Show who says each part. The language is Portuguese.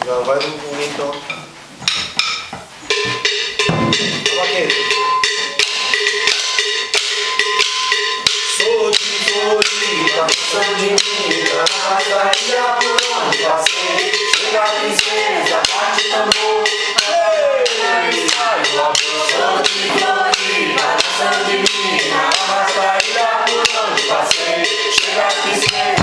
Speaker 1: Já vai no então. Vaqueiro. Sou de Floripa, sou de Minas, mas ainda por onde passei. Chega a princesa, bate tambor. Sou de Floripa, sou de Minas, mas ainda por onde passei. Chega a princesa.